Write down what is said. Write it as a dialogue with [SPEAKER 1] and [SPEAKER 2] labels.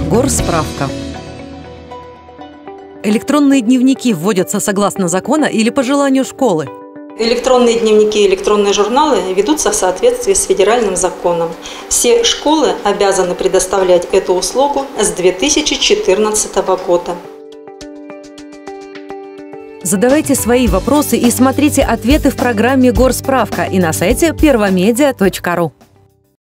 [SPEAKER 1] Горсправка. Электронные дневники вводятся согласно закона или по желанию школы?
[SPEAKER 2] Электронные дневники и электронные журналы ведутся в соответствии с федеральным законом. Все школы обязаны предоставлять эту услугу с 2014 года.
[SPEAKER 1] Задавайте свои вопросы и смотрите ответы в программе «Горсправка» и на сайте первомедиа.ру.